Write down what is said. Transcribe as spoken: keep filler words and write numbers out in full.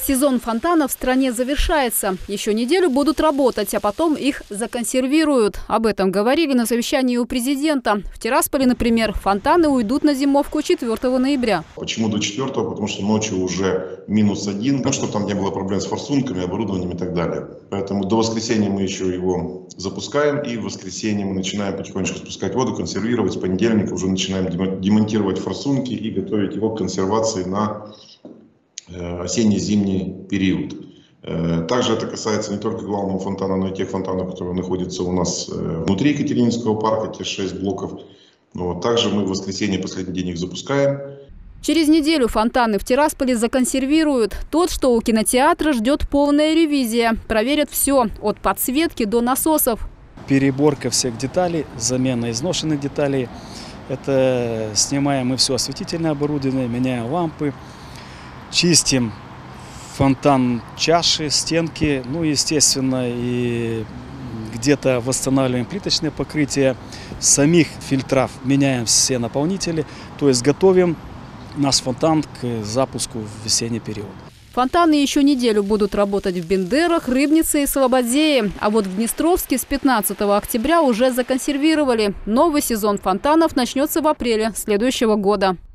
Сезон фонтанов в стране завершается. Еще неделю будут работать, а потом их законсервируют. Об этом говорили на совещании у президента. В Тирасполе, например, фонтаны уйдут на зимовку четвёртого ноября. Почему до четвёртого? Потому что ночью уже минус один. Ну, чтобы там не было проблем с форсунками, оборудованием и так далее. Поэтому до воскресенья мы еще его запускаем. И в воскресенье мы начинаем потихонечку спускать воду, консервировать. С понедельника уже начинаем демонтировать форсунки и готовить его к консервации на осенне-зимний период. Также это касается не только главного фонтана, но и тех фонтанов, которые находятся у нас внутри Екатерининского парка, те шесть блоков. Вот. Также мы в воскресенье последний день их запускаем. Через неделю фонтаны в Тирасполе законсервируют. Тот, что у кинотеатра, ждет полная ревизия. Проверят все, от подсветки до насосов. Переборка всех деталей, замена изношенных деталей. Это снимаем мы все осветительное оборудование, меняем лампы. Чистим фонтан, чаши, стенки, ну, естественно, и где-то восстанавливаем плиточное покрытие. Самих фильтров меняем все наполнители, то есть готовим наш фонтан к запуску в весенний период. Фонтаны еще неделю будут работать в Бендерах, Рыбнице и Слободее. А вот в Днестровске с пятнадцатого октября уже законсервировали. Новый сезон фонтанов начнется в апреле следующего года.